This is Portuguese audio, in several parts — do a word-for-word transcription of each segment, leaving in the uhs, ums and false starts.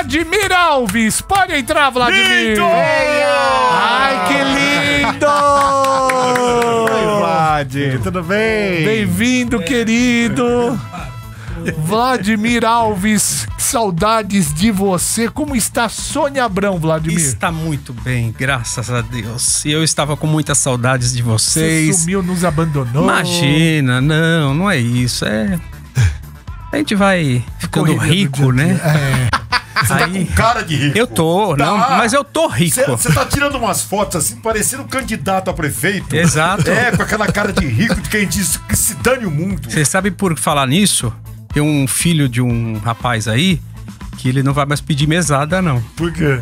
Vladimir Alves, pode entrar, Vladimir. Lindo! Ai, que lindo! Oi, Vlad, tudo bem? Bem-vindo, querido. Vladimir Alves, saudades de você. Como está Sônia Abrão, Vladimir? Está muito bem, graças a Deus. Eu estava com muitas saudades de vocês. Você sumiu, nos abandonou. Imagina, não, não é isso. É... A gente vai ficando Correria rico, do dia a dia. né? É. Você tá com cara de rico. Eu tô, não, Tá. mas eu tô rico. Você tá tirando umas fotos assim, parecendo um candidato a prefeito. Exato. É, com aquela cara de rico de quem diz que se dane o mundo. Você sabe por falar nisso? Tem um filho de um rapaz aí que ele não vai mais pedir mesada, não. Por quê?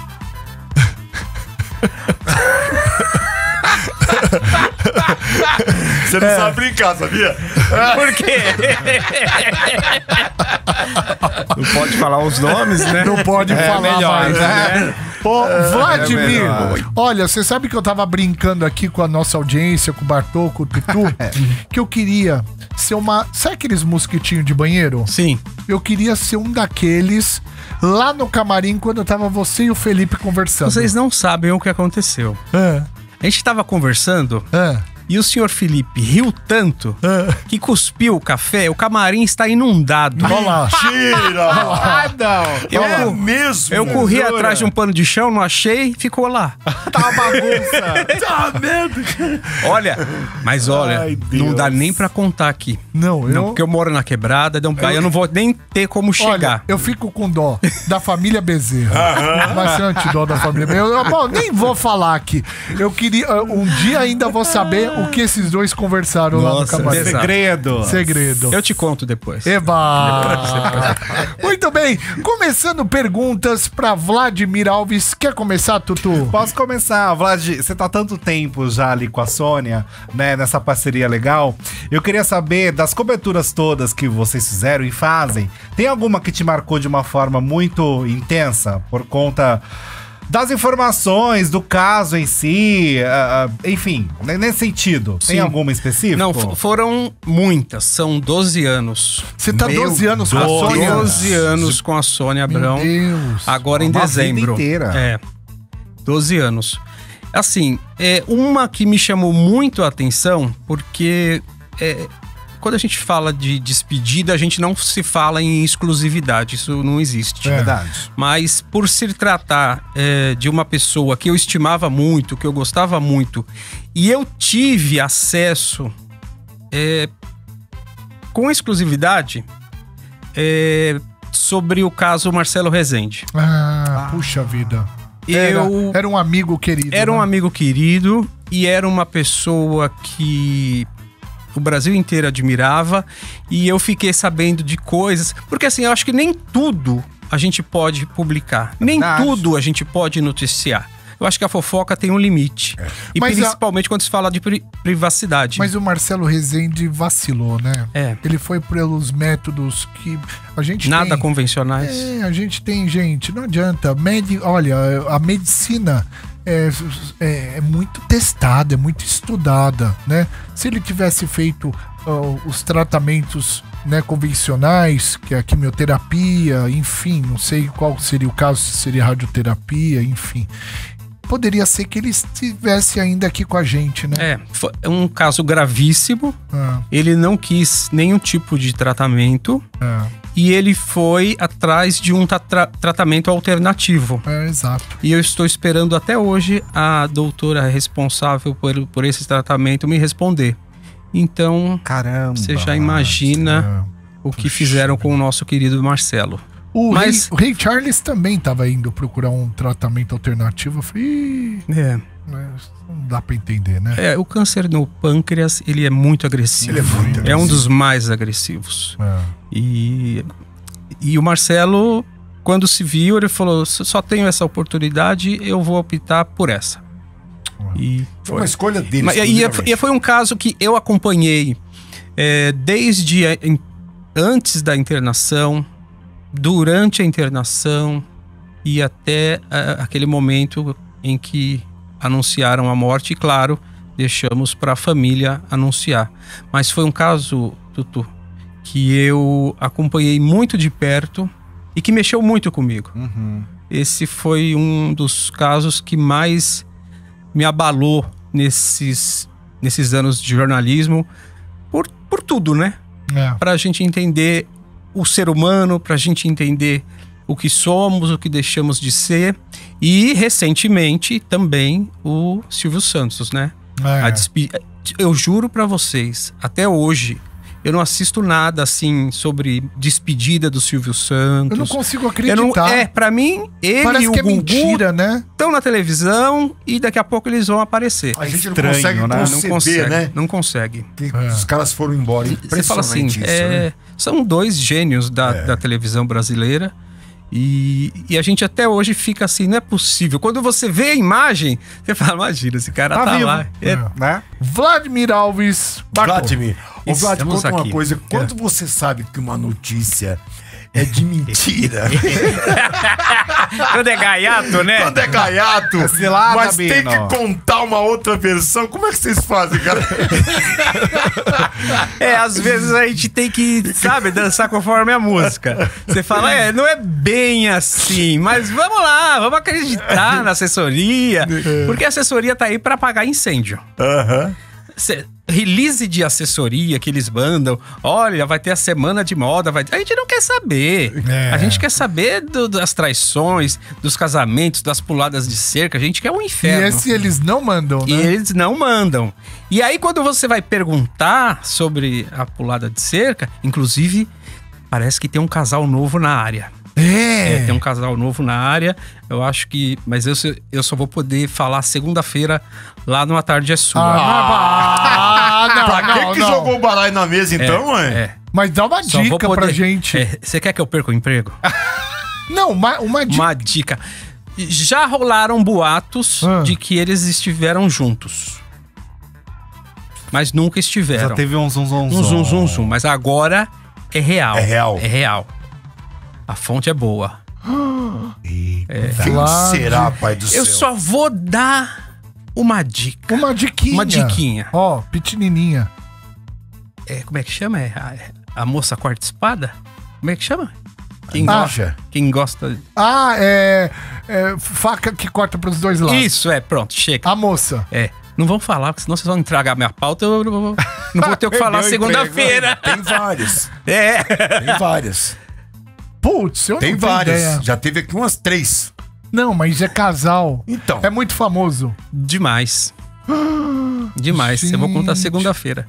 Você não é. sabe brincar, sabia? Por quê? Não pode falar os nomes, né? Não pode é falar melhor, mais, né? Ô, Vladimir, é olha, você sabe que eu tava brincando aqui com a nossa audiência, com o Bartô, com o Tutu, que eu queria ser uma... Sabe aqueles mosquitinhos de banheiro? Sim. Eu queria ser um daqueles lá no camarim quando tava você e o Felipe conversando. Vocês não sabem o que aconteceu. É, A gente tava conversando é, e o senhor Felipe riu tanto é. que cuspiu o café. O camarim está inundado. Olha lá. Tira! Ah, não. Eu, É cor- mesmo? eu corri Jura? atrás de um pano de chão, não achei, ficou lá. Tá uma bagunça. Tá merda. Olha, mas olha, Ai, Deus. não dá nem pra contar aqui. Não, eu... Não, porque eu moro na quebrada, não, aí eu não vou nem ter como chegar. Olha, eu fico com dó da família Bezerra. Bastante dó da família Bezerra. Eu, bom, nem vou falar aqui. Eu queria... Um dia ainda vou saber o que esses dois conversaram lá no Nossa, camarim. exato. Segredo. Segredo. Eu te conto depois. Eba! Muito bem, começando perguntas pra Vladimir Alves. Quer começar, Tutu? Posso começar, Vlad? Você tá há tanto tempo já ali com a Sônia, né, nessa parceria legal. Eu queria saber das coberturas todas que vocês fizeram e fazem. Tem alguma que te marcou de uma forma muito intensa por conta das informações, do caso em si, uh, uh, enfim, nesse sentido? Tem Sim. alguma específica? Não, f- foram muitas, são doze anos. Você tá Meu doze anos com a Deus. Sônia? doze anos com a Sônia Abrão. Meu Deus. Agora em Uma dezembro. vida inteira. É. doze anos. Assim, é uma que me chamou muito a atenção, porque é, quando a gente fala de despedida, a gente não se fala em exclusividade, isso não existe. É. Verdade. Mas por se tratar é, de uma pessoa que eu estimava muito, que eu gostava muito, e eu tive acesso é, com exclusividade é, sobre o caso Marcelo Rezende. Ah, puxa vida. Era, Eu era um amigo querido. era um né? amigo querido e era uma pessoa que o Brasil inteiro admirava, e eu fiquei sabendo de coisas, porque assim, eu acho que nem tudo a gente pode publicar, nem verdade. tudo a gente pode noticiar. Eu acho que a fofoca tem um limite. E Mas a- principalmente quando se fala de pri- privacidade. Mas o Marcelo Rezende vacilou, né? É. Ele foi pelos métodos que a gente Nada tem. convencionais. É, a gente tem, gente, não adianta. Medi... Olha, a medicina é, é, é muito testada, é muito estudada, né? Se ele tivesse feito ó, os tratamentos, né, convencionais, que é a quimioterapia, enfim, não sei qual seria o caso, se seria radioterapia, enfim. Poderia ser que ele estivesse ainda aqui com a gente, né? É, foi um caso gravíssimo. Ah, Ele não quis nenhum tipo de tratamento. é, E ele foi atrás de um tra- tra- tratamento alternativo. é, exato. E eu estou esperando até hoje a doutora responsável por, por esse tratamento me responder. Então, Caramba. você já imagina É. o que fizeram com o nosso querido Marcelo. O, Mas- rei, o Rei Charles também estava indo procurar um tratamento alternativo. Eu falei, "Ih, É, né, não dá pra entender, né? é, o câncer no pâncreas, ele é muito agressivo. Ele é muito É um dos mais agressivos. É. E, e o Marcelo, quando se viu, ele falou, "Se só tenho essa oportunidade, eu vou optar por essa." E Foi uma escolha dele. Mas, e, exclusivamente. e foi um caso que eu acompanhei é, desde a- em- antes da internação, durante a internação e até a- aquele momento em que anunciaram a morte. E claro, deixamos para a família anunciar. Mas foi um caso, Tutu, que eu acompanhei muito de perto e que mexeu muito comigo. Uhum. Esse foi um dos casos que mais me abalou nesses, nesses anos de jornalismo, por, por tudo, né? É. Pra gente entender o ser humano, pra gente entender o que somos, o que deixamos de ser. E, recentemente, também o Silvio Santos, né? É. A despe... Eu juro pra vocês, até hoje, eu não assisto nada, assim, sobre despedida do Silvio Santos. Eu não consigo Eu acreditar. não- É, pra mim, ele Parece e o que é Gugu mentira, né? estão na televisão e daqui a pouco eles vão aparecer. A gente Estranho, não consegue né? Não conceber, consegue, né? não consegue. Que É. os caras foram embora. Você fala assim, Impressionante isso, é, né? são dois gênios da, É. da televisão brasileira e, e a gente até hoje fica assim, não é possível. Quando você vê a imagem, você fala, imagina, esse cara Tá tá, vivo. lá. É, Né? Vladimir Alves. Bartô. Vladimir, ô Vlad, Estamos conta uma aqui. coisa. Quando você sabe que uma notícia é de mentira, Quando é gaiato, né? quando é gaiato, É cilada, mas tem Bino. que contar uma outra versão, como é que vocês fazem, cara? É, às vezes a gente tem que, sabe, dançar conforme a música. Você fala, é, não é bem assim, mas vamos lá, vamos acreditar na assessoria, porque a assessoria tá aí pra apagar incêndio. Aham. Cê- release de assessoria que eles mandam, olha, vai ter a semana de moda, vai... a gente não quer saber. É. A gente quer saber do- das traições, dos casamentos, das puladas de cerca, a gente quer um E inferno. esse eles não mandam, E né? eles não mandam. E aí, quando você vai perguntar sobre a pulada de cerca, inclusive, parece que tem um casal novo na área. É. É, tem um casal novo na área. Eu acho que. Mas eu, só- eu só vou poder falar segunda-feira lá no A Tarde é Sua. Ah, não, Pra que não, que não. jogou o baralho na mesa então, mãe? É. Mas dá uma Só vou dica poder- pra gente. É, você quer que eu perca o emprego? Não, uma, uma dica. Uma dica. Já rolaram boatos Ah. de que eles estiveram juntos. Mas nunca estiveram. Já teve um zum zum zum. Um zum, zum, zum. Mas agora é real. É real. É real. A fonte é boa. Quem Vlad. será, pai do céu? Eu só vou dar uma dica. Uma diquinha. Uma diquinha. Ó, pequenininha. É, como é que chama? É a, a moça corta espada? Como é que chama? Quem, Ah. gosta, quem gosta... Ah, é, é faca que corta pros dois lados. Isso, é, pronto, chega. A moça. É, não vão falar, porque senão vocês vão entregar minha pauta, eu não vou, não vou ter o que falar Perdeu o segunda-feira. Tem várias. É. Tem várias. Putz, eu Tem não tenho várias. ideia. Já teve aqui umas três. Não, mas é casal. Então. É muito famoso. Demais. Demais. Eu vou contar Gente. segunda-feira.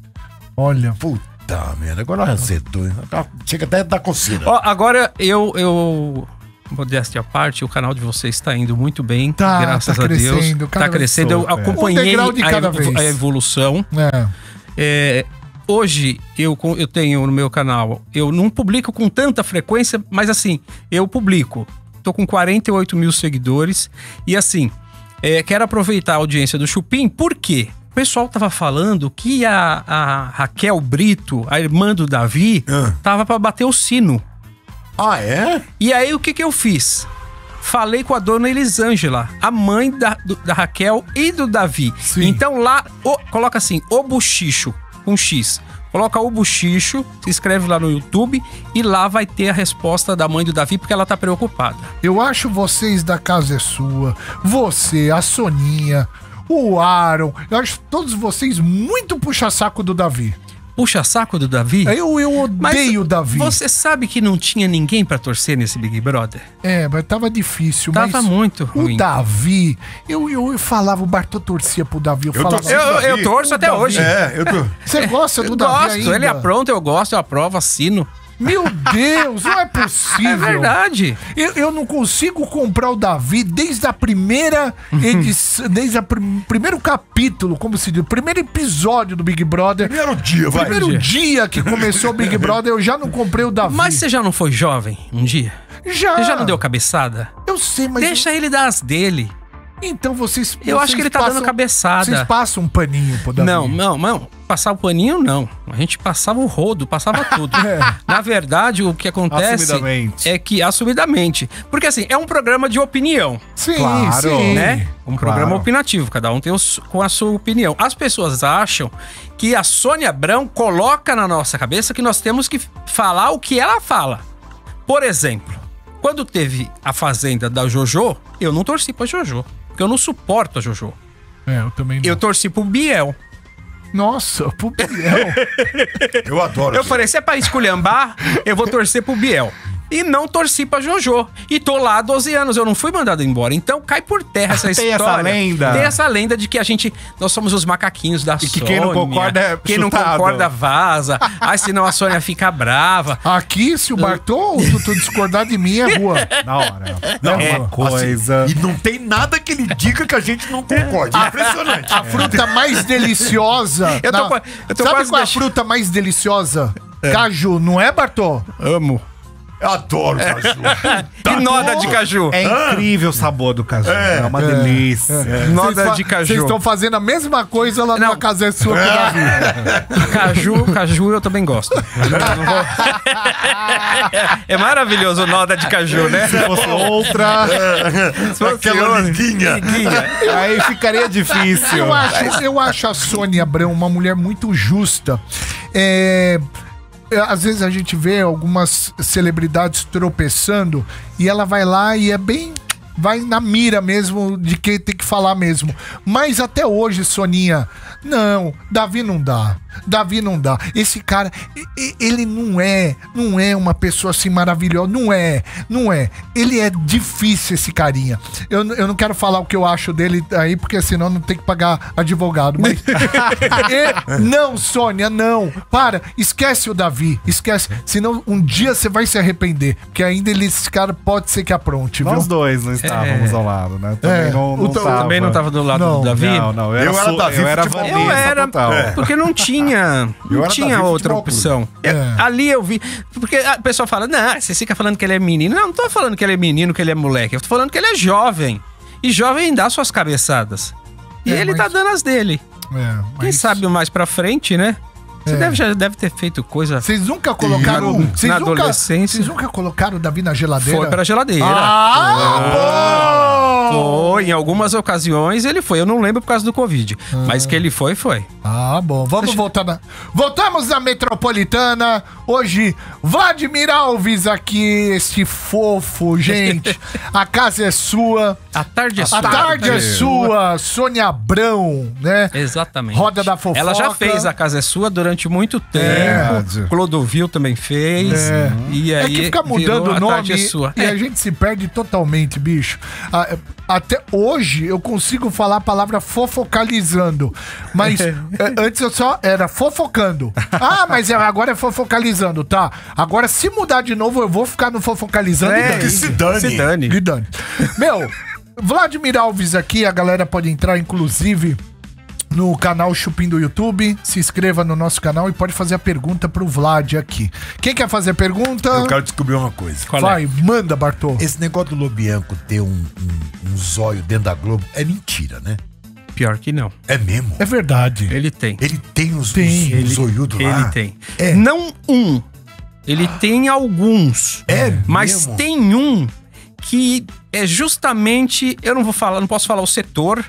Olha. Puta merda, agora acertou. hein? Chega até da coceira. Ó, agora eu, eu modéstia à parte, o canal de vocês está indo muito bem, Tá, graças tá a Deus. crescendo, cada Tá vez crescendo. Eu super. acompanhei Um degrau de a, cada evo- vez. a evolução. É. É, hoje eu, co- eu tenho no meu canal, eu não publico com tanta frequência, mas assim, eu publico. Tô com quarenta e oito mil seguidores e assim, é, quero aproveitar a audiência do Chupim, por quê? O pessoal tava falando que a, a Raquel Brito, a irmã do Davi, Ah. tava pra bater o sino. Ah, é? E aí, o que que eu fiz? Falei com a dona Elisângela, a mãe da, do- da Raquel e do Davi. Sim. Então lá, o- coloca assim, o Buchicho, com X. Coloca o Buchicho, se inscreve lá no YouTube e lá vai ter a resposta da mãe do Davi, porque ela tá preocupada. Eu acho vocês da Casa é Sua, você, a Soninha, o Aaron, eu acho todos vocês muito puxa-saco do Davi. Puxa saco do Davi? Eu, eu odeio o Davi. Você sabe que não tinha ninguém pra torcer nesse Big Brother? É, mas tava difícil. Tava mas muito O ruim. Davi, eu, eu, eu falava, o Bartô torcia pro Davi. Eu, Eu falava, torcia Eu, eu Davi. torço até hoje. É, eu tô... você gosta do Eu Davi gosto, ainda? ele apronta, eu gosto, eu aprovo, assino. Meu Deus, não é possível. É verdade. Eu, eu não consigo comprar o Davi desde a primeira edição, desde o prim, primeiro capítulo, como se diz, o primeiro episódio do Big Brother. Primeiro dia, vai. Primeiro dia que começou o Big Brother, eu já não comprei o Davi. Mas você já não foi jovem um dia? já. Você já não deu cabeçada? Eu sei, mas Deixa ele dar as dele. então vocês. Eu acho vocês que ele tá dando cabeçada. Vocês passam um paninho pro Davi. Não, não, não. Passar o paninho, não. A gente passava o rodo, passava tudo. É. Na verdade, o que acontece Assumidamente. é que, assumidamente. Porque assim, é um programa de opinião, Sim, Claro. sim. né? Um Claro. programa opinativo. Cada um tem os- com a sua opinião. As pessoas acham que a Sônia Abrão coloca na nossa cabeça que nós temos que falar o que ela fala. Por exemplo, quando teve a Fazenda da Jojo, eu não torci pra Jojo. Porque eu não suporto a Jojo. É, eu também não. Eu torci pro Biel. Nossa, pro Biel. Eu adoro. Eu falei, se é pra esculhambar, eu vou torcer pro Biel. E não torci pra Jojo. E tô lá há doze anos, eu não fui mandado embora. Então cai por terra essa Tem história. essa lenda? Tem essa lenda de que a gente... Nós somos os macaquinhos da E que Sônia. quem não concorda é Quem não chutado. concorda vaza. Ai, senão a Sônia fica brava. Aqui, se o Bartô, tu, tu discordar de mim, é rua. Na hora. Não, É uma coisa. assim, e não tem nada que ele diga que a gente não concorde. É impressionante. A fruta mais deliciosa. Eu tô na- qua- eu tô Sabe quase qual é a deixando- fruta mais deliciosa? Caju, não é, Bartô? Amo. Eu adoro caju. E noda de caju. É incrível o sabor do caju. É, uma delícia. Noda Vocês fa- de caju. Vocês estão fazendo a mesma coisa lá Não. na casa é sua com o Davi. Caju, caju eu também gosto. Eu não- eu não vou- É maravilhoso o noda de caju, né? Se fosse outra, Se fosse Aquela outra- liguinha. liguinha. aí ficaria difícil. Eu acho, eu acho a Sônia Abrão uma mulher muito justa. É, é, às vezes a gente vê algumas celebridades tropeçando e ela vai lá e é bem... Vai na mira mesmo de quem tem que falar mesmo. Mas até hoje, Soninha, não, Davi não dá. Davi não dá. Esse cara, e- e- ele não é, não é uma pessoa assim maravilhosa. Não é, não é. Ele é difícil, esse carinha. Eu, n- eu não quero falar o que eu acho dele aí, porque senão não tem que pagar advogado. Mas. E- não, Sônia, não. Para, esquece o Davi. Esquece. Senão um dia você vai se arrepender. Porque ainda ele, esse cara pode ser que apronte, viu? Nós dois não estávamos ao lado, né? Também É, não, não o teu- tava. Também não tava do lado Não, do Davi? Não, não. Eu era, Eu era su- Davi eu era futebol. Eu Vanessa era, total. é, porque não tinha, Eu não era tinha Davi outra Futebol Clube. opção. Eu- É. Ali eu vi, porque a pessoa fala, não, você fica falando que ele é menino. Não, não tô falando que ele é menino, que ele é moleque. Eu tô falando que ele é jovem. E jovem dá suas cabeçadas. E É, ele mas- tá dando as dele. É, Quem mas- sabe mais pra frente, né? Você É. deve, já deve ter feito coisa... Vocês nunca colocaram. Na- Vocês na nunca, adolescência. Vocês nunca colocaram o Davi na geladeira? Foi pra geladeira. Ah, bom! Foi, em algumas ocasiões ele foi. Eu não lembro por causa do Covid. Mas que ele foi, foi. Ah, bom. Vamos voltar na. Voltamos na Metropolitana. Hoje, Vladimir Alves aqui, este fofo, gente. A casa é sua. A tarde é sua. A tarde é sua. Sônia Abrão, né? Exatamente. Roda da fofoca. Ela já fez A Casa é Sua durante muito tempo. Verdade. Clodovil também fez. É. E É aí que fica virou mudando o A nome Tarde é Sua. e a gente se perde totalmente, bicho. Ah, Até hoje eu consigo falar a palavra fofocalizando. Mas é, antes eu só era fofocando. Ah, mas é- agora é fofocalizando, tá? Agora se mudar de novo eu vou ficar no fofocalizando É, e Que dane. se dane. Se dane. E dane. Meu, Vladimir Alves aqui, a galera pode entrar inclusive no canal Chupim do YouTube, se inscreva no nosso canal e pode fazer a pergunta pro Vlad aqui. Quem quer fazer a pergunta? Eu quero descobrir uma coisa. Qual Vai, manda, Bartô. Esse negócio do Lobianco ter um, um, um zóio dentro da Globo é mentira, né? Pior que não. É mesmo. É verdade. Ele tem. Ele tem os, Tem. os, os zoiudos lá. Ele tem. É. Não um. Ele tem alguns. É Mas mesmo? tem um que é justamente. Eu não vou falar, não posso falar o setor.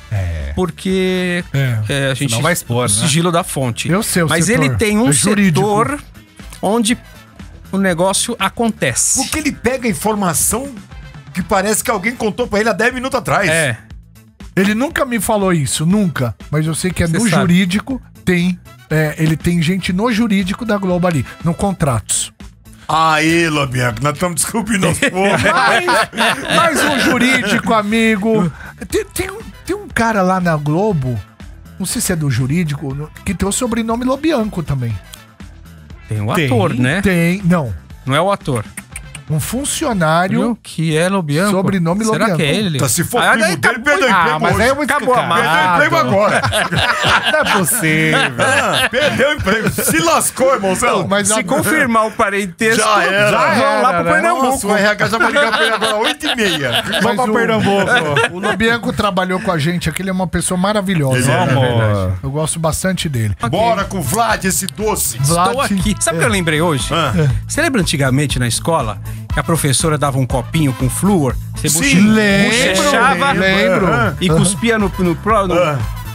Porque É. é, a gente Senão vai expor, o né? sigilo da fonte. Eu sei o Mas setor. ele tem um É jurídico. setor onde o negócio acontece. Porque ele pega informação que parece que alguém contou pra ele há dez minutos atrás. É. Ele nunca me falou isso, nunca. Mas eu sei que é Cê no sabe. jurídico, tem. É, ele tem gente no jurídico da Globo ali, no contratos. Aí, Lobianco, nós estamos descobrindo aos poucos. Mas, mas o jurídico, amigo. Tem, tem, um, tem um cara lá na Globo, não sei se é do jurídico, no- que tem o sobrenome Lobianco também. Tem um Tem. ator, né? Tem, não. Não é o ator. Um funcionário. Viu? Que é Lobianco. Sobrenome Será Lobianco. que é ele? Tá, se for Ah, primo daí dele, acabou- perdeu o Ah, emprego mas hoje. aí eu vou Acabou explicar. a Perdeu o emprego agora. Não é possível. Ah, perdeu o emprego. Se lascou, irmãozão. Mas Se a- confirmar o parentesco, Já era. vão Já lá era, pro né? Pernambuco. Nossa, o R H já vai ligar pra ele agora, oito e meia. mas Vamos pra o- Pernambuco. O Lobianco trabalhou com a gente aqui, ele é uma pessoa maravilhosa. Ele é, Amor. Eu gosto bastante dele. Bora com o Vlad, esse doce. Vlad- Estou aqui. Sabe o que eu lembrei hoje? Ah. Você lembra antigamente na escola que a professora dava um copinho com flúor? Você Sim, boche- lembro, bochechava lembro. e cuspia no, no, pro- no, Ah.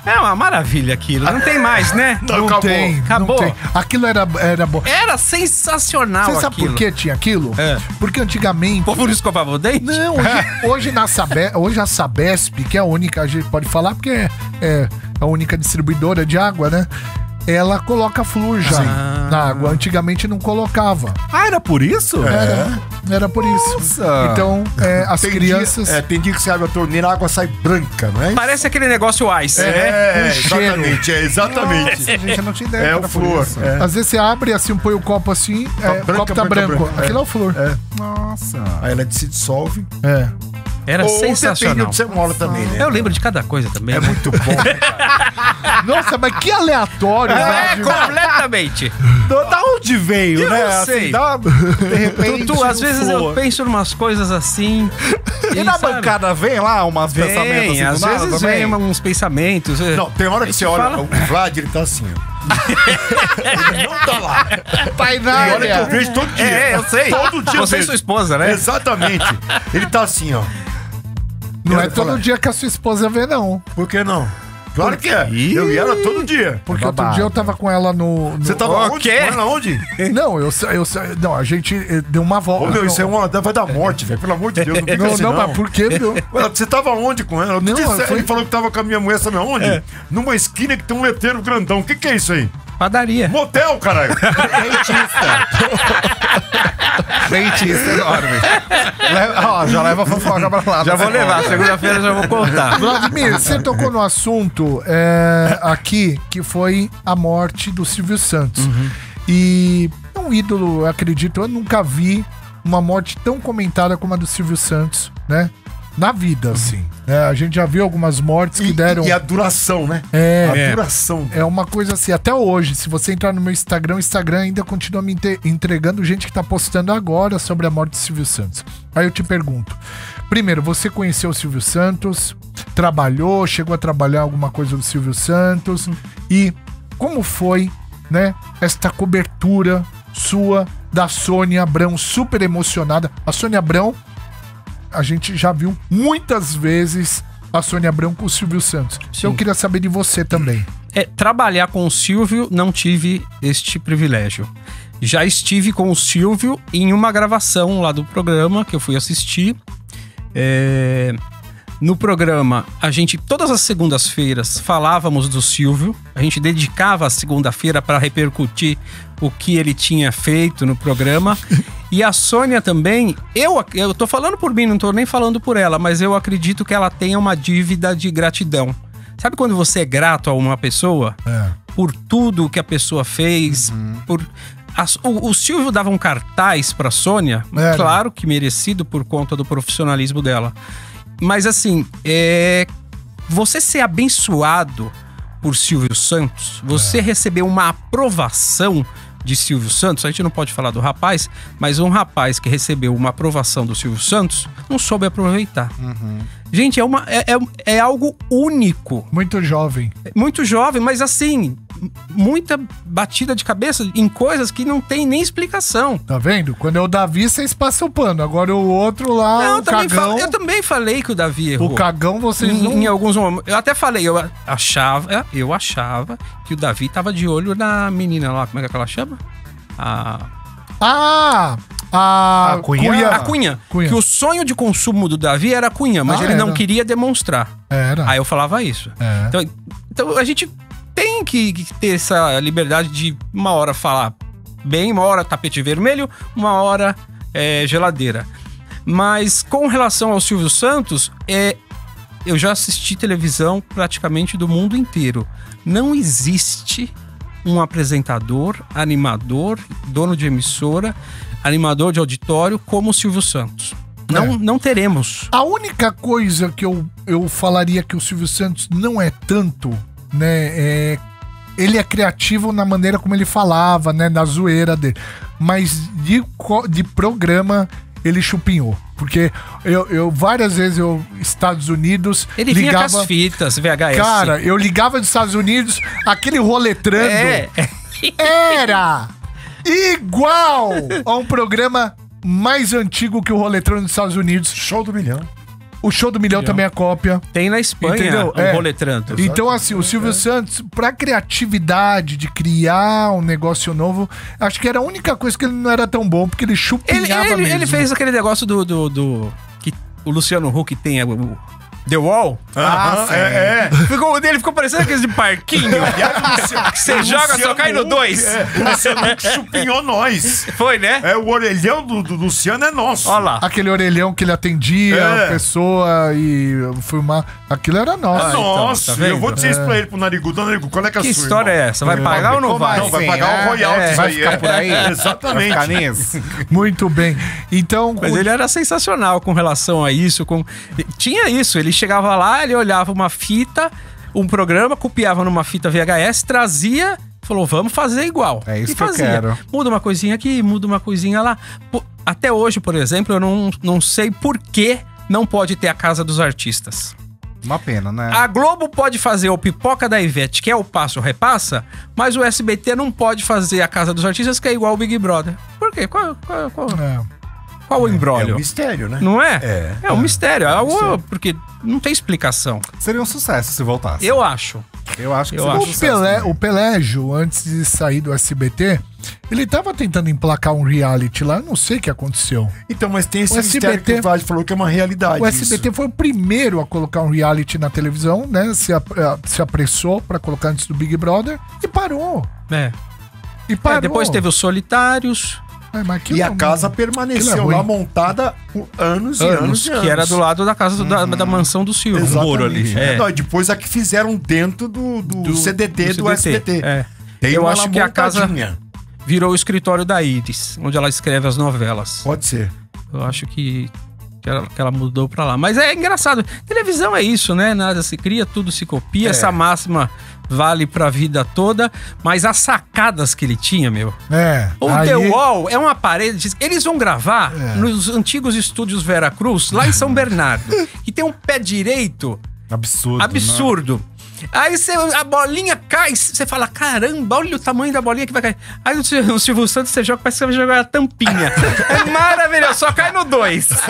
É uma maravilha aquilo, não tem mais, né? Não, acabou. tem, Acabou. não tem. Aquilo era, era bom. Era sensacional Você sabe aquilo. por que tinha aquilo? É. Porque antigamente... O povo não escovava o dente? Não, hoje, hoje, na Sabe, hoje a Sabesp, que é a única, a gente pode falar, porque é, é a única distribuidora de água, né? Ela coloca flúor já Ah. na água. Antigamente não colocava. Ah, era por isso? Era, era por isso. Nossa. Então, é, as Tem crianças... Dia, é, tem dia que você abre a torneira, a água sai branca, não é? Parece aquele negócio ice, né? É, um cheiro. exatamente, é, exatamente. Nossa, gente, eu não tinha ideia. É que o era por flúor. isso. É. Às vezes você abre assim, põe o copo assim, é, o branca, copo tá branca, branco. branca. Aquilo é o flúor. É. Nossa. Aí ela se dissolve. É. Era Ou depende sensacional. onde você mora também, né? Eu lembro de cada coisa também. É né? muito bom, né, cara? Nossa, mas que aleatório, É, velho. completamente. Da da onde veio, Eu né? não sei. Assim, dá, de repente. Tu, às vezes eu flúor. penso em umas coisas assim. E na sabe, bancada vem lá umas pensamentos Vem, assim do às nada vezes também? vem uns pensamentos. é. Não, tem hora que você olha, fala- o Vlad, ele tá assim, ó. Ele não tá lá. Pai E olha que eu nada. vejo todo dia. É, eu sei. Todo dia eu Você e vejo. sua esposa, né? Exatamente. Ele tá assim, ó. Não é Eu todo falo, dia que a sua esposa vê, não. Por que não? Claro que é. Ih. Eu e ela todo dia. Porque É outro babado. dia eu tava com ela no... no- Você tava O onde? quê? Com ela onde? Não, eu, sa- eu, sa- não, a gente eh, deu uma volta. Ô, meu, não, isso é uma... Vai dar morte, velho. Pelo amor de Deus, não fica não, assim, não, não. mas por que, meu? Ué, você tava onde com ela? Eu Não, disse, foi- Ele falou que tava com a minha mulher, sabe aonde? Numa esquina que tem um letreiro grandão. O que que é isso aí? Padaria. Motel, caralho. Dentista enorme. Leva- ó, já leva a fofoca pra lá. Já vou levar, segunda-feira já vou contar. Vladimir, você tocou no assunto é, aqui, que foi a morte do Silvio Santos. E é um ídolo, eu acredito, eu nunca vi uma morte tão comentada como a do Silvio Santos, né? Na vida, assim. É, a gente já viu algumas mortes que E, deram... e a duração, né? É, A É. duração. é uma coisa assim, até hoje, se você entrar no meu Instagram, o Instagram ainda continua me inte- entregando gente que tá postando agora sobre a morte do Silvio Santos. Aí eu te pergunto, primeiro, você conheceu o Silvio Santos, trabalhou, chegou a trabalhar alguma coisa do Silvio Santos, e como foi, né, esta cobertura sua da Sônia Abrão, super emocionada. A Sônia Abrão, a gente já viu muitas vezes a Sônia Abrão com o Silvio Santos. Sim. Eu queria saber de você também. É, trabalhar com o Silvio, não tive este privilégio. Já estive com o Silvio em uma gravação lá do programa que eu fui assistir. É, no programa, a gente, todas as segundas-feiras, falávamos do Silvio. A gente dedicava a segunda-feira para repercutir o que ele tinha feito no programa. E a Sônia também, eu, eu tô falando por mim, não tô nem falando por ela, mas eu acredito que ela tenha uma dívida de gratidão. Sabe quando você é grato a uma pessoa? É. Por tudo que a pessoa fez, por... as- o, o Silvio dava um cartaz pra Sônia, Era. claro que merecido por conta do profissionalismo dela. Mas assim, é... você ser abençoado por Silvio Santos, você receber uma aprovação de Silvio Santos, a gente não pode falar do rapaz, mas um rapaz que recebeu uma aprovação do Silvio Santos não soube aproveitar. Gente, é, uma, é, é, é algo único. Muito jovem. Muito jovem, mas assim, muita batida de cabeça em coisas que não tem nem explicação. Tá vendo? Quando é o Davi, vocês passam o pano. Agora o outro lá, Não, o eu, também cagão. fa- eu também falei que o Davi errou. O cagão vocês Em, não... em alguns momentos. Eu até falei, eu achava, eu achava que o Davi tava de olho na menina lá, como é que ela chama? A, Ah! A, A Cunha? a Cunha. Cunha. Que o sonho de consumo do Davi era a Cunha, mas Ah, ele não era. queria demonstrar. Era. Aí eu falava isso. É. Então, então a gente tem que, que ter essa liberdade de uma hora falar bem, uma hora tapete vermelho, uma hora é, geladeira. Mas com relação ao Silvio Santos, é, eu já assisti televisão praticamente do mundo inteiro. Não existe um apresentador, animador, dono de emissora, animador de auditório como o Silvio Santos. Não, É. não teremos. A única coisa que eu, eu falaria que o Silvio Santos não é tanto, né? É, ele é criativo na maneira como ele falava, né? Na zoeira dele. Mas de, co- de programa, ele chupinhou. Porque eu, eu várias vezes, eu, Estados Unidos, Ele vinha com ligava... as fitas V H S. Cara, eu ligava dos Estados Unidos, aquele roletrando é. era igual a um programa mais antigo que o Roletrando dos Estados Unidos. Show do milhão. O Show do Milhão também é cópia. Tem na Espanha Entendeu? o É. Roletrando. Então, assim, o Silvio Santos, pra criatividade de criar um negócio novo, acho que era a única coisa que ele não era tão bom, porque ele Ele, chupinhava ele, mesmo. ele fez aquele negócio do... do, do que o Luciano Huck tem, o The Wall. Ah, é, é. Ficou, ele ficou parecendo aqueles de parquinho. que você joga, só cai no dois. É, o Luciano Huck chupinhou nós. Foi, né? É, o orelhão do, do Luciano é nosso. Olha lá. Aquele orelhão que ele atendia É. a pessoa e filmar. Aquilo era nosso. É nosso. tá vendo? Eu vou dizer isso pra ele, pro Narigudo. Narigudo, qual é que é a Que sua, história irmão? é essa? Vai pagar ou não Como vai? Não, vai assim, pagar é? o royalties É. aí. Vai ficar por aí? Vai Exatamente. ficar nisso? Muito bem. Então, Mas o- ele era sensacional com relação a isso. Com... Tinha isso, ele chegava lá, ele olhava uma fita, um programa, copiava numa fita V H S, trazia, falou, vamos fazer igual. É isso e que eu fazia. quero. Muda uma coisinha aqui, muda uma coisinha lá. Pô, até hoje, por exemplo, eu não, não sei por que não pode ter a Casa dos Artistas. Uma pena, né? A Globo pode fazer o Pipoca da Ivete, que é o Passo Repassa, mas o S B T não pode fazer a Casa dos Artistas, que é igual o Big Brother. Por quê? Qual, qual, qual, é. qual o É embrólio? um mistério, né? Não é? É. É um mistério. É algo, porque não tem explicação. Seria um sucesso se voltasse. Eu acho. Eu acho que Eu seria um acho. O, sucesso Pelé, também. o Pelégio, antes de sair do S B T, ele tava tentando emplacar um reality lá, eu não sei o que aconteceu. Então, mas tem esse O mistério S B T que o Vlad falou que é uma realidade. O S B T isso. foi o primeiro a colocar um reality na televisão, né? Se, ap- eh, se apressou pra colocar antes do Big Brother e parou. É. E parou. É, depois teve os Solitários, É, mas aquilo E a é um- casa aquilo é permaneceu ruim. lá montada por anos e anos, anos e anos. que era do lado da casa do- da, da mansão do Silvio. Exatamente. O muro ali. É. É. Não, e depois a que fizeram dentro do, do, Do- C D T do, do S B T. É. Tem Eu uma acho lá que a casa montadinha. virou o escritório da Iris, onde ela escreve as novelas. Pode ser. Eu acho que, que, ela, que ela mudou pra lá. Mas é engraçado. Televisão é isso, né? Nada se cria, tudo se copia. É. Essa máxima vale pra vida toda. Mas as sacadas que ele tinha, meu. É. O aí- The Wall é uma parede. Eles vão gravar É. nos antigos estúdios Vera Cruz, lá em São Bernardo. Que tem um pé direito Absurdo. absurdo. Aí cê, a bolinha cai, você fala, caramba, olha o tamanho da bolinha que vai cair. Aí no, Sil- no Silvio Santos você joga, parece que você vai jogar a tampinha. É maravilhoso, só cai no dois. Né?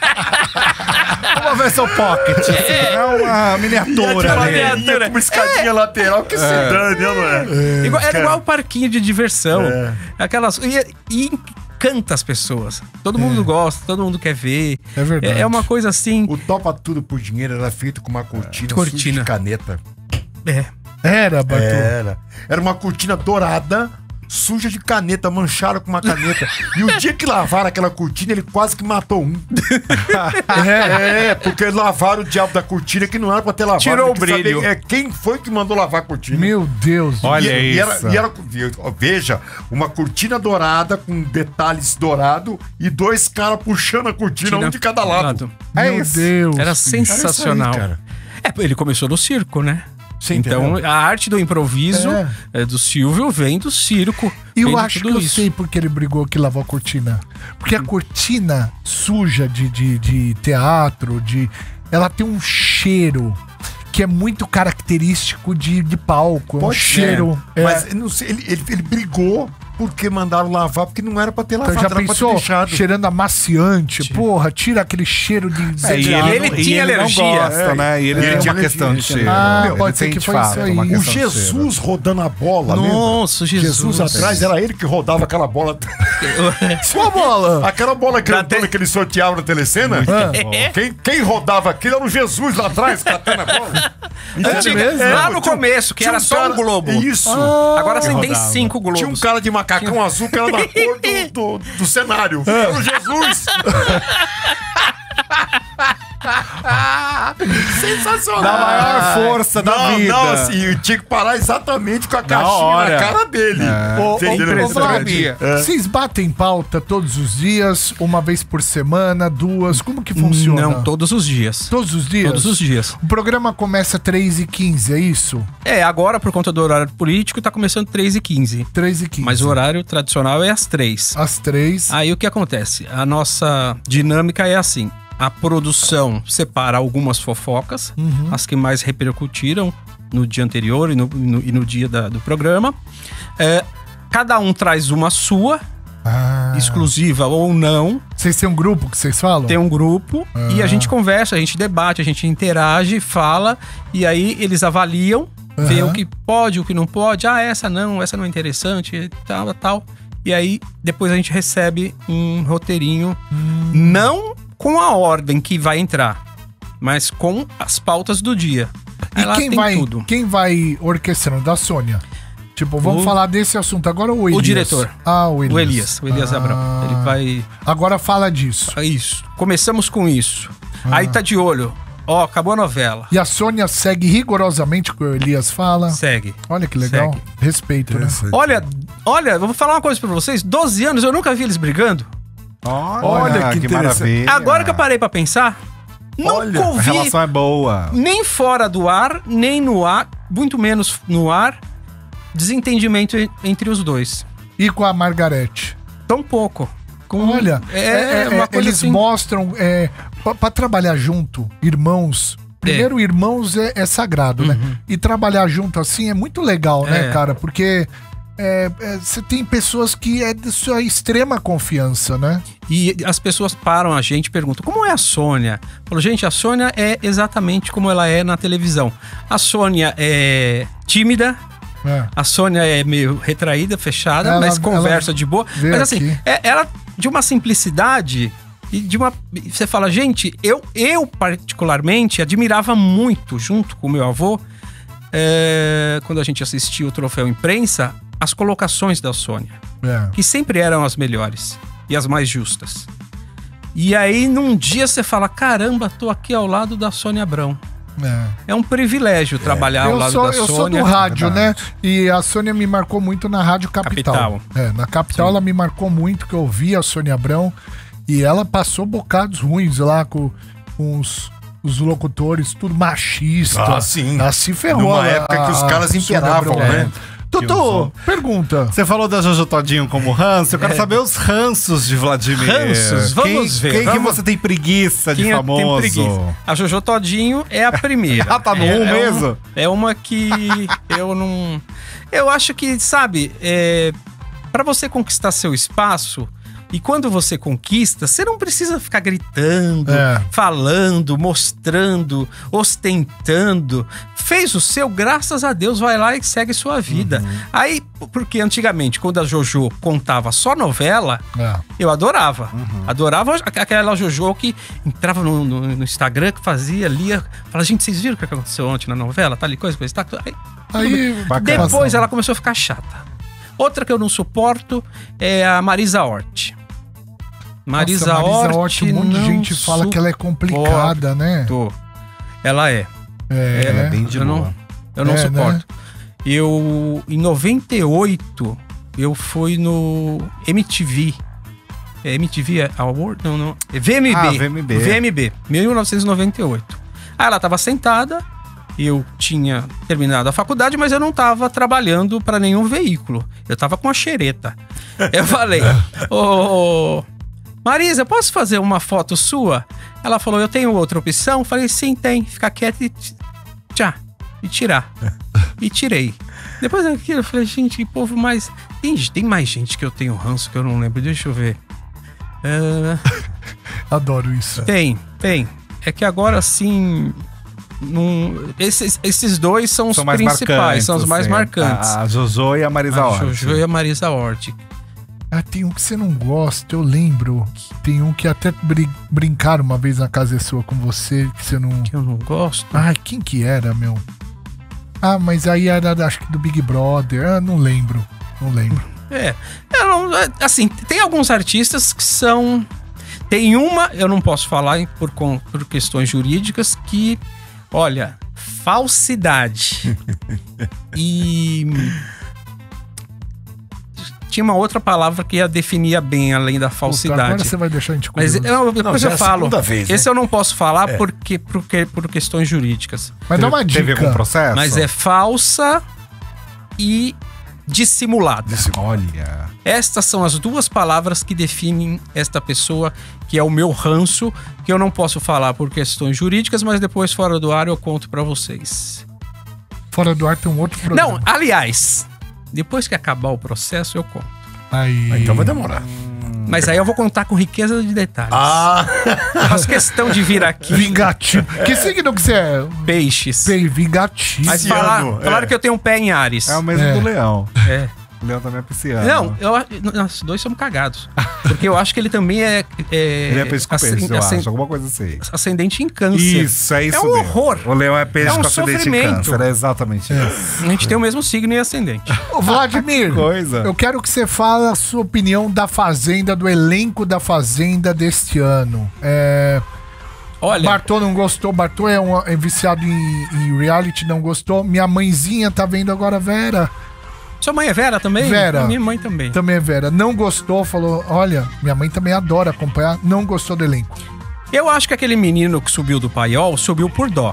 Uma versão pocket. É uma miniatura. Uma né? miniatura. Com uma escadinha lateral que se dane, não é? Igual- era cara. igual o parquinho de diversão. É. Aquelas. E, e encanta as pessoas. Todo mundo gosta, todo mundo quer ver. É verdade. É, é uma coisa assim. O Topa Tudo por Dinheiro era feito com uma cortina, Cortina. suja de caneta. É. Era, Bartô. Era. Era uma cortina dourada, suja de caneta, mancharam com uma caneta. E o dia que lavaram aquela cortina, ele quase que matou um. É, porque lavaram o diabo da cortina que não era pra ter lavado. Tirou Ele o quis brilho. saber, é, quem foi que mandou lavar a cortina? Meu Deus. Olha e, e era, isso. e era- veja, uma cortina dourada com detalhes dourado e dois caras puxando a cortina, um de cada lado. É Meu isso. Deus. Era Era sensacional. isso aí, cara. É, ele começou no circo, né? Você Então, entendeu? a arte do improviso É. é, do Silvio vem do circo. E vem eu de acho que tudo eu isso. sei porque ele brigou que lavou a cortina. Porque a cortina suja de, de, de teatro, de, ela tem um cheiro que é muito característico de, de palco. É um Pode ser, cheiro. é. Mas eu não sei, ele, ele, ele brigou porque mandaram lavar, porque não era pra ter Então, lavado, já era pra ter pensou? deixado. Cheirando amaciante. Porra, tira aquele cheiro de... É, e ele não- tinha e ele alergia. Não gosta, né? E ele É, tinha uma questão de cheiro. Ah, Ele pode ser tem que de foi fato isso aí. uma O questão de cheiro. Jesus rodando a bola, lembra? Nossa, Jesus. Jesus atrás, era ele que rodava aquela bola. Sua bola! Aquela bola Já grandona tem- que ele sorteava na telecena. Quem, quem rodava aquilo era o Jesus lá atrás, catando a bola. Antiga- mesmo? lá É, no tinha- começo, que tinha era um só cara- um globo. Isso. Agora você tem rodava. cinco globos. Tinha um cara de macacão azul que era da cor do, do, do cenário. Era o Jesus. Sensacional. Da maior força da não, vida. Não, assim, eu tinha que parar exatamente com a caixinha hora. na cara dele. Ô, ô, Entendeu? ô, Vlad, É. vocês batem pauta todos os dias, uma vez por semana, duas? Como que funciona? Não, todos os dias. Todos os dias? Todos os dias. O programa começa três e quinze, é isso? É, agora, por conta do horário político, tá começando três e quinze. três e quinze. Mas o horário tradicional é às três. Às três. Aí o que acontece? A nossa dinâmica é assim: a produção separa algumas fofocas, as que mais repercutiram no dia anterior e no, no- e no dia da- do programa. É, cada um traz uma sua Ah. exclusiva ou não. Vocês têm um grupo que vocês falam? Tem um grupo Ah. e a gente conversa, a gente debate, a gente interage, fala, e aí eles avaliam, vê Aham. o que pode, o que não pode. Ah, essa não, essa não é interessante, tal, tal. E aí depois a gente recebe um roteirinho, Hum. não com a ordem que vai entrar, mas com as pautas do dia. E Ela quem tem vai, tudo. quem vai orquestrando? Da Sônia. Tipo, vamos O- falar desse assunto agora ou o Elias? diretor. Ah, o Elias. O Elias, o Elias Ah. Abrão. Ele vai... Agora fala disso. É isso. Começamos com isso. Aí tá de olho. Ó, acabou a novela. E a Sônia segue rigorosamente o que o Elias fala. Segue. Olha que legal. Segue. Respeito, né? Olha, olha, eu vou falar uma coisa pra vocês. doze anos eu nunca vi eles brigando. Olha, Olha que que, interessante. maravilha. Agora que eu parei pra pensar, nunca Olha, A ouvi relação é boa. nem fora do ar, nem no ar, muito menos no ar, desentendimento en- entre os dois. E com a Margarete. Tão pouco. Com, Olha, é, é- é- uma é- coisa eles assim. mostram é, pra, pra trabalhar junto, irmãos. Primeiro, irmãos é, é sagrado, né? E trabalhar junto assim é muito legal, né, É. cara? Porque é, é, você tem pessoas que é de sua extrema confiança, né? E as pessoas param a gente e perguntam, como é a Sônia? Falou, gente, a Sônia é exatamente como ela é na televisão. A Sônia é tímida, É. a Sônia é meio retraída, fechada, Ela- mas conversa ela de boa. veio Mas assim, aqui. é, ela de uma simplicidade e de uma... Você fala, gente, eu, eu particularmente admirava muito, junto com o meu avô, é, quando a gente assistia o Troféu Imprensa, as colocações da Sônia, É. que sempre eram as melhores e as mais justas. E aí, num dia, você fala, caramba, tô aqui ao lado da Sônia Abrão. É. É um privilégio trabalhar ao Eu lado sou, da eu sou Sônia. do rádio, né? verdade. E a Sônia me marcou muito na Rádio Capital. Capital. É, na Capital ela me marcou muito, que eu ouvi a Sônia Abrão. E ela passou bocados ruins lá com, com os, os locutores, tudo machista. Ah, sim. Ela se ferrou. Numa a- época que os a- caras a Sônia imperavam, Abrão. né? Tutu, pergunta. Você falou da Jojo Todinho como ranço, eu quero saber os ranços de Vladimir. Ranços, vamos quem, ver, Quem que vamos- você tem preguiça de Quem é- famoso? tem preguiça? A Jojo Todinho é a primeira. Ah, tá no é, um é mesmo? uma- é uma que eu não... Eu acho que, sabe, é, para você conquistar seu espaço... E quando você conquista, você não precisa ficar gritando, É. falando, mostrando, ostentando. Fez o seu, graças a Deus, vai lá e segue sua vida. Aí, porque antigamente, quando a Jojo contava só novela, É. eu adorava. Adorava aqu- aquela Jojo que entrava no, no- no Instagram, que fazia, lia. Falava, gente, vocês viram o que aconteceu ontem na novela? Tal e coisa, coisa, tal. Aí, Aí, Bacana. depois ela começou a ficar chata. Outra que eu não suporto é a Marisa Hort. Marisa, Nossa, Marisa Hort, Hort, um monte de não gente fala que ela é complicada, né? suporto. Ela é. É, Ela é bem de eu boa. não, eu não É, suporto. Eu, em noventa e oito, eu fui no M T V. É M T V Award? Não, não. É V M B. Ah, V M B. V M B, mil novecentos e noventa e oito. Aí ela tava sentada, eu tinha terminado a faculdade, mas eu não tava trabalhando para nenhum veículo. Eu tava com a xereta. Eu falei, ô... Marisa, posso fazer uma foto sua? Ela falou, eu tenho outra opção? Eu falei, sim, tem. Ficar quieta e t- tchá. E tirar. E tirei. Depois daquilo, eu falei, gente, que povo mais... Tem, tem mais gente que eu tenho ranço que eu não lembro. Deixa eu ver. É, Adoro isso. tem, tem. É que agora, assim... Não, esses, esses dois são os São mais principais, marcantes. são os mais assim. marcantes. A Jojo e a Marisa A Hort. Jojo e a Marisa Hort. Ah, tem um que você não gosta, eu lembro. Tem um que até brin brincaram uma vez na casa sua com você, que você não... Que eu não gosto. Ai, quem que era, meu? Ah, mas aí era, acho que do Big Brother. Ah, não lembro. Não lembro. É, eu não- é, assim, tem alguns artistas que são... Tem uma, eu não posso falar por, con- por questões jurídicas, que, olha, falsidade. E... Tinha uma outra palavra que a definia bem, além da Puta, falsidade. agora você vai deixar a gente Mas curioso. eu, depois já eu é a falo. segunda vez, né? Esse eu não posso falar porque, porque, por questões jurídicas. Mas dá uma Teve algum dica. processo? Mas é falsa e dissimulada. Olha. Estas são as duas palavras que definem esta pessoa, que é o meu ranço, que eu não posso falar por questões jurídicas, mas depois, fora do ar, eu conto pra vocês. Fora do ar tem um outro programa. Não, aliás, depois que acabar o processo, eu conto. Aí. Então vai demorar. Mas aí eu vou contar com riqueza de detalhes. Ah! Faço questão de vir aqui. Vingativo. Que signo que você é? Peixes. Bem, vingativo. Mas Pisciano, falar, é. falaram que eu tenho um pé em Ares. É o mesmo É. do leão. É. O leão também é pisciano. Não, eu, nós dois somos cagados. Porque eu acho que ele também é. é Ele é peixe com ascen- peixe, eu ascen- acho. Alguma coisa assim. ascendente em câncer. Isso, é isso É um mesmo. horror. O leão é peixe É um com ascendente em sofrimento. câncer. É exatamente isso. A gente tem o mesmo signo e ascendente. Ô, Vladimir, Coisa. eu quero que você fale a sua opinião da Fazenda, do elenco da Fazenda deste ano. É, Olha, Bartô não gostou, Bartô é, um, é viciado em, em reality, não gostou. Minha mãezinha tá vendo agora, Vera. sua mãe é Vera também? Vera. Minha mãe também. Também é Vera. Não gostou, falou: olha, minha mãe também adora acompanhar, não gostou do elenco. Eu acho que aquele menino que subiu do paiol subiu por dó.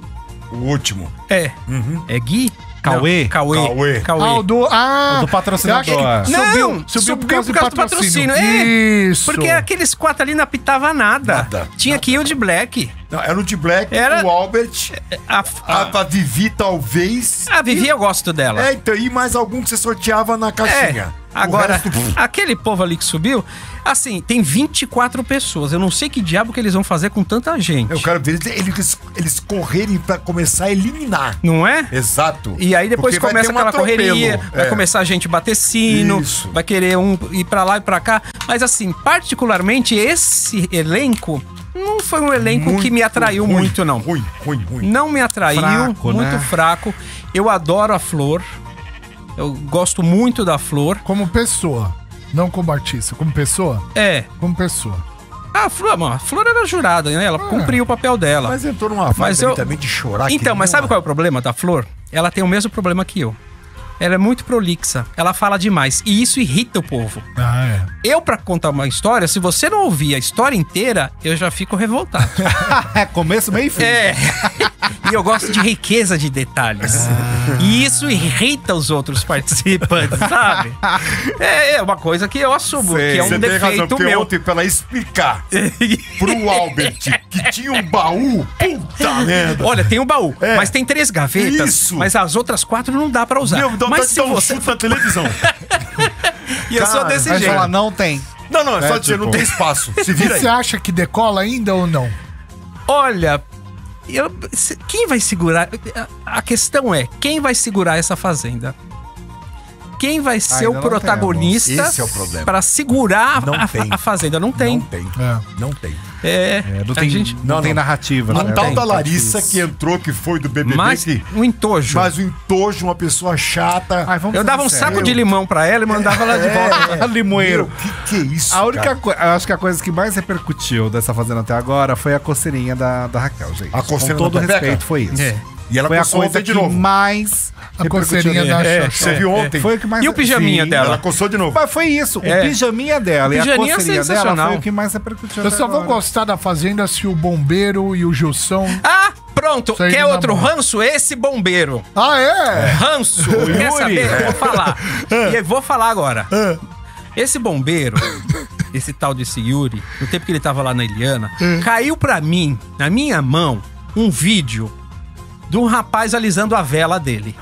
O último. É. É Gui? Cauê? Não, Cauê. Cauê. Cauê. Ah, o do, ah, O do patrocinador. eu acho que Não, Subiu, subiu, por causa, do patrocínio. É, Isso. porque aqueles quatro ali não apitava nada. Nada, Tinha nada. que ir o de Black. Não, era o de Black, Era- o Albert, A, a, a Vivi talvez. a Vivi eu gosto dela. É, então, e mais algum que você sorteava na caixinha. É, agora, O resto, pff, aquele povo ali que subiu, assim, tem vinte e quatro pessoas. Eu não sei que diabo que eles vão fazer com tanta gente. eu quero ver eles, eles, eles correrem pra começar a eliminar. Não é? Exato. E aí depois Porque vai começa ter um aquela correria, atropelo. vai É. começar a gente bater sino, Isso. vai querer um ir pra lá e pra cá. Mas assim, particularmente esse elenco não foi um elenco que me atraiu ruim, muito, não. Ruim, ruim, ruim. Não me atraiu, Fraco, muito né? fraco. Eu adoro a Flor. Eu gosto muito da Flor. Como pessoa, não como artista, como pessoa, É. como pessoa. A Flor, mano, a Flor era jurada, né? Ela cumpriu o papel dela. Mas entrou numa vibe Mas ali eu- também de chorar. que Então, mas nem sabe uma- qual é o problema da Flor? Ela tem o mesmo problema que eu. Ela é muito prolixa, ela fala demais e isso irrita o povo. Ah, é. Eu, pra contar uma história, se você não ouvir a história inteira, eu já fico revoltado. É começo, meio e fim. É. E eu gosto de riqueza de detalhes. E isso irrita os outros participantes, sabe? É, é uma coisa que eu assumo, Sei. que é um Você tem razão, defeito porque meu. ontem pra ela explicar pro Albert que tinha um baú, puta merda. Olha, tem um baú, É. mas tem três gavetas, Isso. mas as outras quatro não dá pra usar. Meu, dá mas vontade de se dar um você... chute na televisão. E eu sou Cara, desse Vai jeito. falar, não tem. Não, não, é só É, dizer, tipo- não tem espaço. Se E vira aí. você acha que decola ainda ou não? Olha, eu- se- quem vai segurar? A a questão é, quem vai segurar essa fazenda? Quem vai ser Ainda o não protagonista temos. Esse é o problema. para segurar Não a, tem. a fazenda? Não tem. Não tem. É. Não tem. É, É, não a tem, gente, não, Não, tem não. narrativa. A né? tal tem. da Larissa Tá que entrou, que foi do B B B, mas que, um entojo. mas o entojo, uma pessoa chata. Ai, vamos Eu ser dava um sérios. saco de limão pra ela e mandava ela de volta. Limoeiro. Meu, que que é isso, A única cara? coisa, eu acho que a coisa que mais repercutiu dessa fazenda até agora foi a coceirinha da, da Raquel, gente. A coceira Com todo da Pepeca? respeito, foi isso. É. E ela Foi a coçou coisa ontem de que novo. mais A repercutiu coceirinha nele. da É, Xoxó. Você viu ontem? Foi o que mais... E o pijaminha Sim. dela? Ela coçou de novo. Mas foi isso, É. o pijaminha dela O e a pijaminha é coceirinha dela sensacional. foi o que mais repercutiu Eu até só vou agora. gostar da Fazenda se o Bombeiro e o Gilson... Ah, pronto. Isso aí Quer não dá outro bom. ranço? Esse bombeiro. Ah, é? Ranço. Quer saber? Eu vou falar. E eu vou falar agora. Esse bombeiro, esse tal desse Yuri, no tempo que ele tava lá na Eliana, caiu pra mim, na minha mão, um vídeo de um rapaz alisando a vela dele.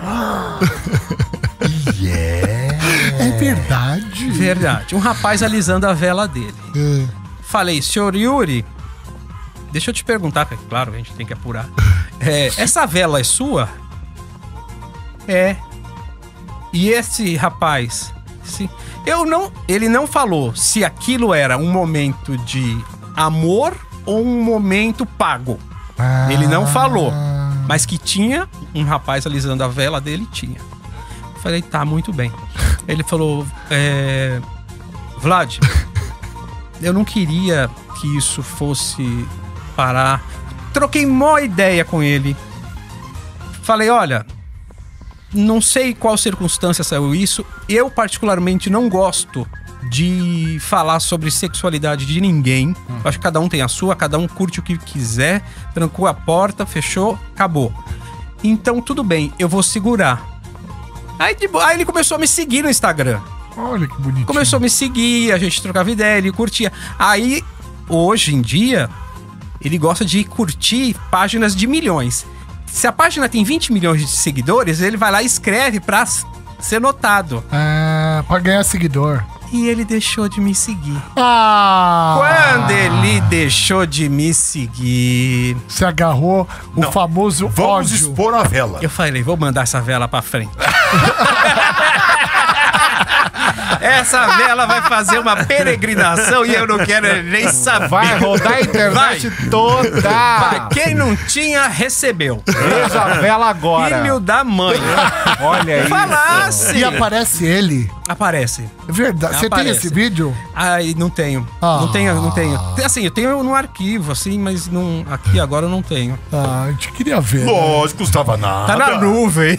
É verdade. Verdade. Um rapaz alisando a vela dele. É. Falei, senhor Yuri, deixa eu te perguntar, porque, claro, a gente tem que apurar. É, essa vela é sua? É. E esse rapaz? Sim. Eu não. Ele não falou se aquilo era um momento de amor ou um momento pago. Ele não falou. Mas que tinha um rapaz alisando a vela dele, tinha. Falei, tá, muito bem. Ele falou, é... Vlad, eu não queria que isso fosse parar. Troquei mó ideia com ele. Falei, olha, não sei qual circunstância saiu isso. Eu particularmente não gosto de falar sobre sexualidade de ninguém. Acho que cada um tem a sua, cada um curte o que quiser. Trancou a porta, fechou, acabou. Então tudo bem, eu vou segurar. Aí, de bo- aí ele começou a me seguir no Instagram. Olha que bonitinho. Começou a me seguir, a gente trocava ideia, ele curtia. Aí, hoje em dia, ele gosta de curtir páginas de milhões. Se a página tem vinte milhões de seguidores, ele vai lá e escreve pra s- ser notado. Ah, pra ganhar seguidor. E ele deixou de me seguir. Ah! Quando ele deixou de me seguir, Você agarrou o Não. famoso Vamos ódio. expor a vela. eu falei, vou mandar essa vela pra frente. Essa vela vai fazer uma peregrinação e eu não quero nem saber. Vai rodar a internet Vai. toda. Vai. Quem não tinha, recebeu. Veja a vela agora. Filho da mãe. Olha isso. Falasse. E aparece ele. Aparece. É verdade. Você tem Aparece. esse vídeo? Ai, não tenho. Ah. Não tenho, não tenho. Tem, assim, eu tenho no arquivo, assim, mas não, aqui agora eu não tenho. Ah, a gente queria ver. né? Lógico, estava nada. Tá na nuvem.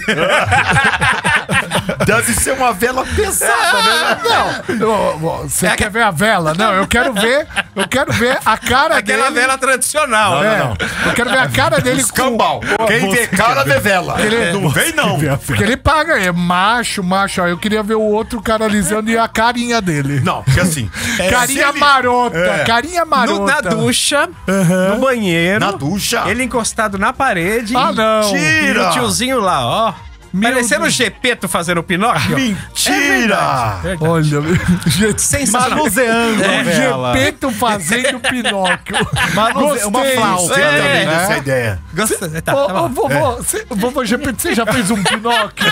Deve ser uma vela pesada, né? Não, eu- você É quer que- ver a vela? Não, eu quero ver, eu quero ver a cara Aquela dele. vela tradicional. É, Não, não. eu quero ver a cara dele Escambau. Quem vê cara vê vela. Ele- Não vem, não. Porque ele paga, é macho, macho. Ó, eu queria ver o outro cara alisando e a carinha dele. Não, porque assim... é, Carinha se ele- marota, É. carinha No- marota. na ducha, no banheiro. Na ducha. Ele encostado na parede. Ah, não. E Mentira. o tiozinho lá, ó. Meu Parecendo o Deus. Gepeto fazendo o Pinóquio. Mentira! Verdade. Olha, gente, Sensacional. Manuseando a o vela. Gepeto fazendo Pinóquio. Manuse- uma Gostei. flauta. Você É. também né? dessa ideia. Gosta- tá, Ô, tá ô, bom. vovô, você, vovô Gepeto, você já fez um Pinóquio?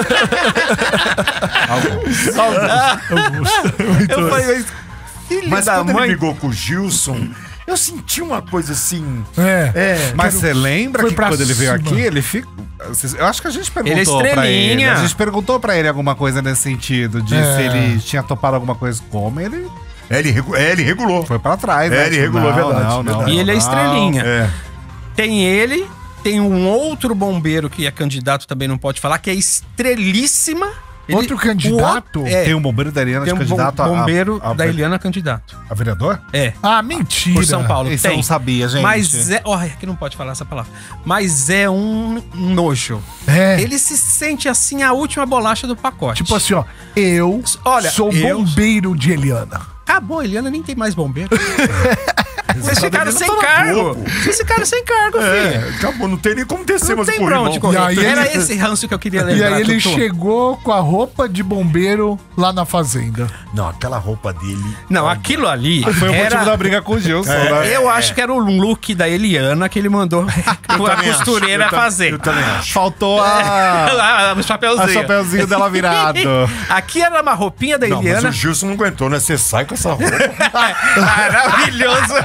Eu falei, mas, filho Mas da quando mãe. ele brigou com o Gilson, eu senti uma coisa assim... É. É, Mas você lembra Foi que pra quando ele veio cima. aqui, ele fica. Eu acho que a gente perguntou Ele é pra ele. estrelinha. A gente perguntou pra ele alguma coisa nesse sentido, de É. se ele tinha topado alguma coisa como ele é, ele, regu- é, ele regulou. foi pra trás, É, né? ele Tipo, regulou, não, verdade, não, não, verdade. E ele é não. estrelinha. É. Tem ele, tem um outro bombeiro que é candidato, também não pode falar, que é estrelíssima. Ele- Outro candidato? o- é, Tem um bombeiro da Eliana tem de um bom- candidato a- bombeiro a, a, da Eliana candidato. a vereador? É, Ah, mentira. por São Paulo. Isso eu tem. não sabia, gente. Mas é. Olha, aqui não pode falar essa palavra. Mas é um nojo. É. Ele se sente assim a última bolacha do pacote. Tipo assim, ó, eu Olha, sou eu- bombeiro de Eliana. Acabou, Eliana nem tem mais bombeiro. Vocês ficaram Eliana sem tá no cargo. topo. Vocês ficaram sem cargo, filho. É, acabou, não tem nem como descer Não mais tem o pra corrimão. onde correr. E aí Era ele- esse ranço que eu queria E lembrar. aí ele Tutu. chegou com a roupa de bombeiro lá na fazenda. Não, aquela roupa dele... Não, aquilo ali Foi o era... motivo da briga com o Gilson, né? Eu acho que era o look da Eliana que ele mandou a também acho, costureira eu tam- fazer. Eu também acho. Faltou a. Lá, o A chapeuzinho. chapeuzinho dela virado. Aqui era uma roupinha da Não, mas Eliana. o Gilson não aguentou, né? Você sai com essa roupa. Maravilhoso.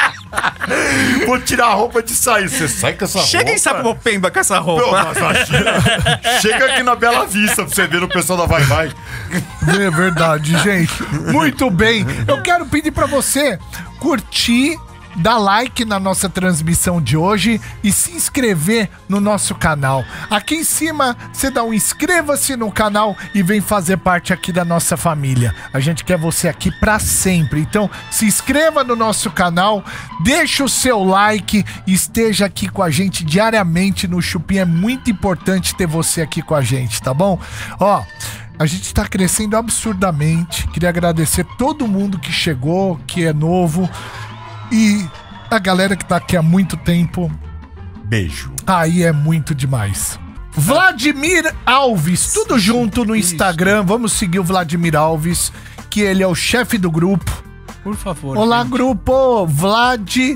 Vou tirar a roupa de sair. Você sai com essa Chega roupa. em Sapopemba com essa Pô, roupa. mas imagina. Chega aqui na Bela Vista pra você ver o pessoal da Vai Vai. É verdade, gente. Muito bem. Eu quero pedir pra você curtir, dar like na nossa transmissão de hoje e se inscrever no nosso canal. Aqui em cima, você dá um inscreva-se no canal e vem fazer parte aqui da nossa família. A gente quer você aqui pra sempre. Então, se inscreva no nosso canal, deixa o seu like e esteja aqui com a gente diariamente no Chupim. É muito importante ter você aqui com a gente, tá bom? Ó, a gente tá crescendo absurdamente. Queria agradecer todo mundo que chegou, que é novo. E a galera que tá aqui há muito tempo, Beijo. aí é muito demais. Vladimir Alves, tudo junto no Instagram. Vamos seguir o Vladimir Alves, que ele é o chefe do grupo. Por favor. Olá, gente. grupo. Vladimir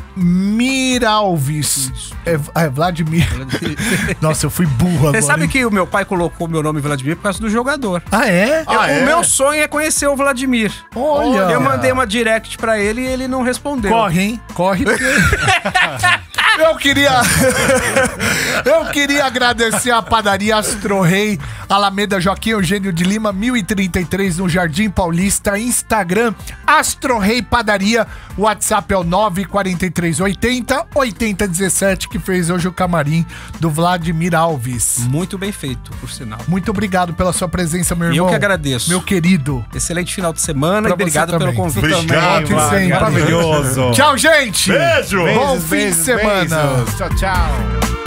Alves. É, é Vladimir. Nossa, eu fui burro agora. Você sabe hein? que o meu pai colocou meu nome Vladimir por causa do jogador. Ah, é? Eu- Ah, o é? meu sonho é conhecer o Vladimir. Olha. Eu mandei uma direct pra ele e ele não respondeu. Corre, hein? Corre. porque- Eu queria. Eu queria agradecer a padaria Astro Rei, Alameda Joaquim Eugênio de Lima, mil e trinta e três, no Jardim Paulista. Instagram, Astro Rei Padaria. WhatsApp é o nove quatro três oitenta oitenta dezessete, que fez hoje o camarim do Vladimir Alves. Muito bem feito, por sinal. Muito obrigado pela sua presença, meu E irmão. eu que agradeço. Meu querido. Excelente final de semana Pra e obrigado você pelo também. convite. Obrigado, Também, Vlad. sempre. Maravilhoso. Tchau, gente. Beijo. Bom fim de semana. Tchau, tchau.